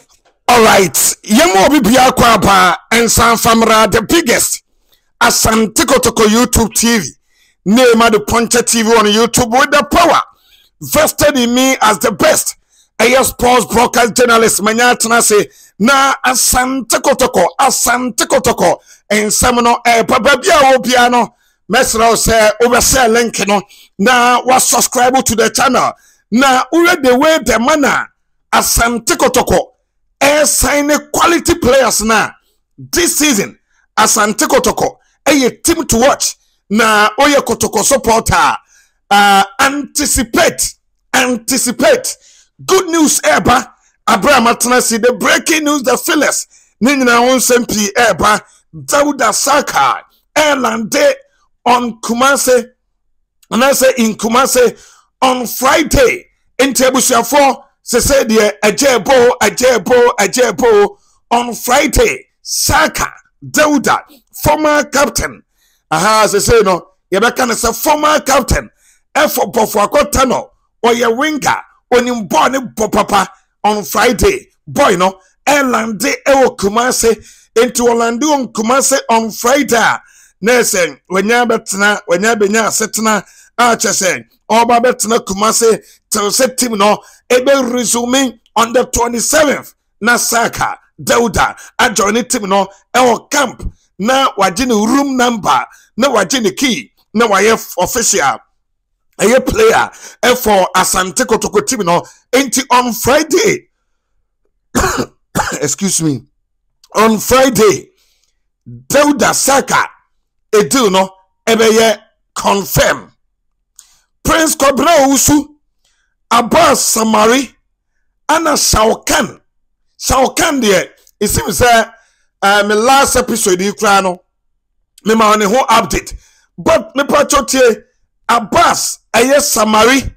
All right, Yemo Bibia Kwaba and San Famra, the biggest Asante Kotoko YouTube TV. Name the Puncher TV on YouTube with the power vested in me as the best AS sports broadcast journalist. Manyatana say na Asante Kotoko and Samano Babia Obiano. Mesra say oversell link no na was subscribe to the channel. Na ure the way the manner Asante Kotoko sign quality players now this season. Asante Kotoko a team to watch na oye Kotoko supporter. Anticipate good news eba Abraham Atanasi, the breaking news, the fillers Nina on Sempi eba Dauda Saka Airland Day on Kumase, and I say in Kumase on Friday in Tebusha 4 say dear Ajebo on Friday. Saka Dauda, former captain. Aha, say no, Yabaka is a former captain. For Akotano or your winger on him born papa on Friday. Boy, no, Airland Day Kumase into Orlando on Kumase on Friday. Nelson, when you betna, when you benya setna, Archer saying, or Babetna Kumase to set him no, able resuming on the 27th. Nasaka, Dauda, I join it him no, our camp. Now, wajini room number, now wajini key, now I have official. A player for Asante Kotoko team no, ain't on Friday. Excuse me. On Friday, Dauda Saka. Edu no ebeye confirm Prince Kobra Usu Abbas Samari Anna Shaukan there. It seems my last episode you cry no me ma on whole update but me pachotie Abbas Samari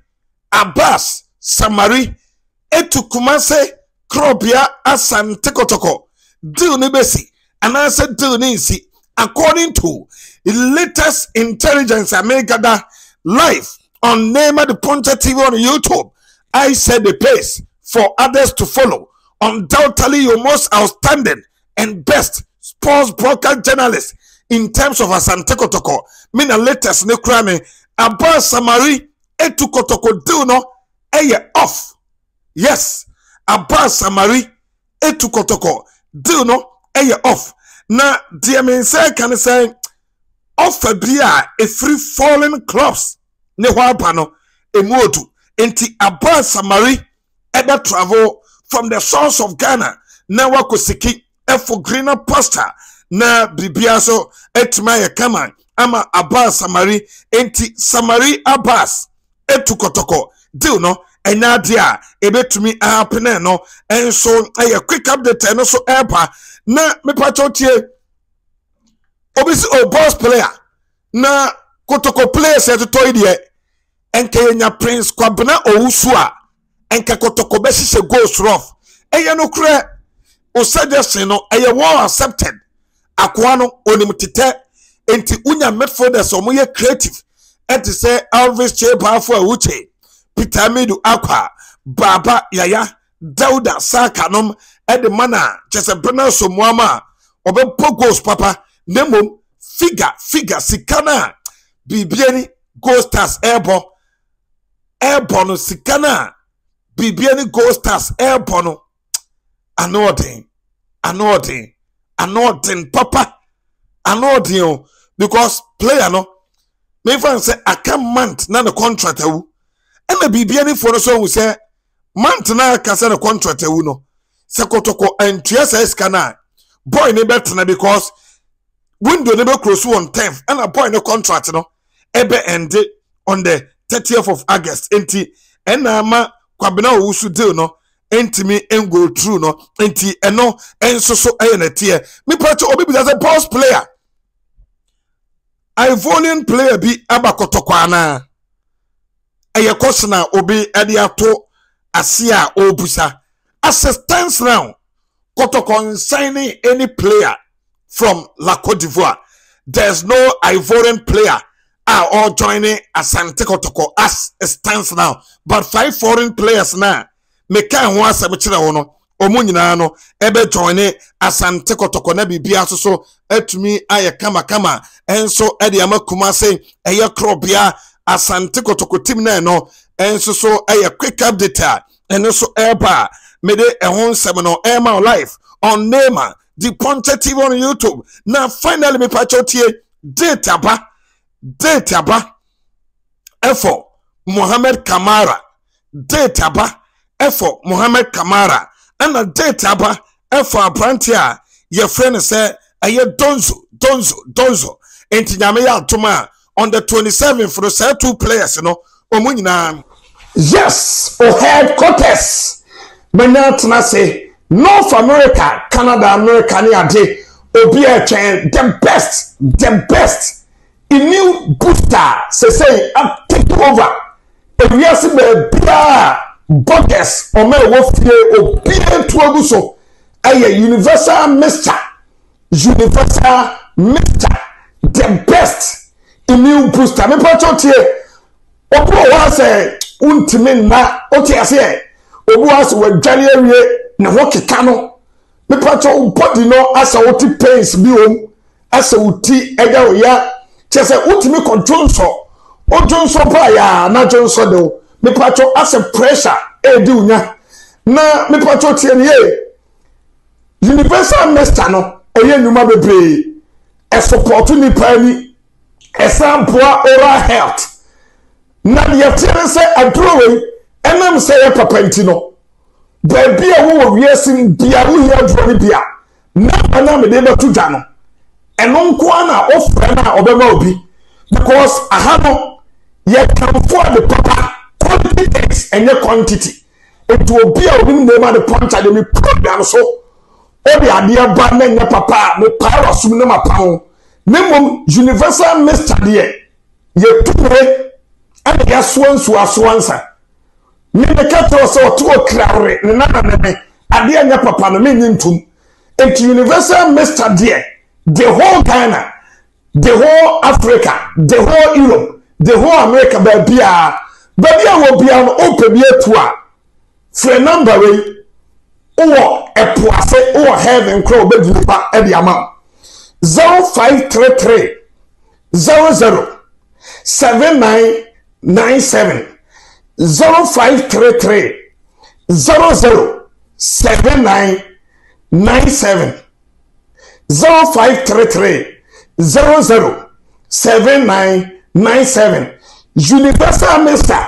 etu Kumase Krobia Asante Kotoko deal ni besi and I said deal ni nsi. According to the latest intelligence I may gather live on Neymar the Puncher TV on YouTube, I said the pace for others to follow. Undoubtedly, your most outstanding and best sports broadcast journalist in terms of Asante Kotoko. Mina latest ne crime Abbas Samari etu Kotoko do no eye off. Yes, Abbas Samari etu Kotoko do no eye off. Na dear men say can say offer beer a free falling clubs ne wapano emotu enti Abbas Samari ever travel from the source of Ghana na wakosiki for greener pasture na bibiaso etmaya kama ama Abbas Samari enti Samari Abbas etu Kotoko deal no enya dia ebetumi happen no enso a quick update no so epa na me pachotie obisi o boss player na Kotoko players to toy die enke nya Prince Kwabena Owusu a enke Kotoko be hye goals rough eye no kure o suggestion no eye well accepted akwa no onim tete enti unya midfielders o moye creative and to say Alvis Cheba for Uche Peter Midu Aqua Baba Yaya Dauda Saka nom the mana just a Bernard Somuama or Pogos Papa Nemo figure Sikana Bibiani Ghost Stars Airborne Sikana Bibiani Ghost Stars Airborne Anotin Papa Anotin because player no me fan say I can't month na the contract and the Bibiani for so we say month na ka say the contract no Sekotoko and TSS Kana boy ne better because window never close on 10th and a boy no contract no ebe ended on the 30th of August enti enama Kwabena Owusu deal no enti me go through no enti eno enso so tie me prato obi be as a boss player Ivorian player bi abakotoko ana eye kosna obi ade ato asia obusa assistance now Kotoko signing any player from La Côte d'Ivoire. There's no Ivorian player are all joining Asante Kotoko as it stands now. But 5 foreign players now. Meka ho asabechira wono omu nyina no ebe joine Asante Kotoko na bibia so etumi aye kama enso ede amakuma se eye krobia Asante Kotoko team na no enso so eye quick update enso eba mede ehon nsem no ema live on Neema the Ponte TV on YouTube. Now finally me pachotie data ba efo Mohamed Kamara data ba efo Mohamed Kamara and a data ba efo abrantia your friend say aye donzo enti nyame ya toma on the 27th for the 2 players omunyina yes o headquarters menatna say North America, Canada, America, ade obi a train the best immune booster say up take over we are see bia buggers o me wo fie obi entu aguso aye universal mister the best immune booster me pachotie obo wa say untime na oti ase obo wa se wadware awie na wokeka no me pacho body no asa woti pains bi om asa wuti ega oya chese utimi control so ojonso pa ya na jonso de me pacho asa pressure edi unya na me pacho tie ne universal master no eye nyuma bebre e support ni pani e sampoa oral health na ye tere se adrowe enam se ye papantino no baby a wo wiesin bia wo hia dro bia na me dey to dwa no eno nko na ofre na obema obi because aha no ye can for the proper quantity and your quantity it will be a win name the punch and me program so o de ade ba na nya papa me power sum na mapao memom universal master de ye tuwe and ya swansa me the cattle so to crowre na ade anya papa no me ntum enti universal master there the whole Ghana the whole Africa the whole Europe the whole America baby will be an open year to a free number or a poise or heaven crow baby at the amount 0533 00 7997 0533 00 7997 0533 00 7997 universal master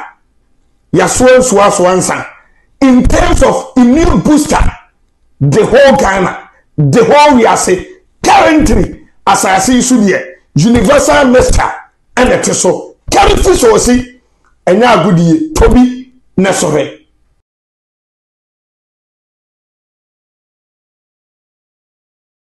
Yaswan in terms of immune booster the whole Ghana the whole we are say currently as I see should be universal master and the so currently so see enya agudie tobi nesore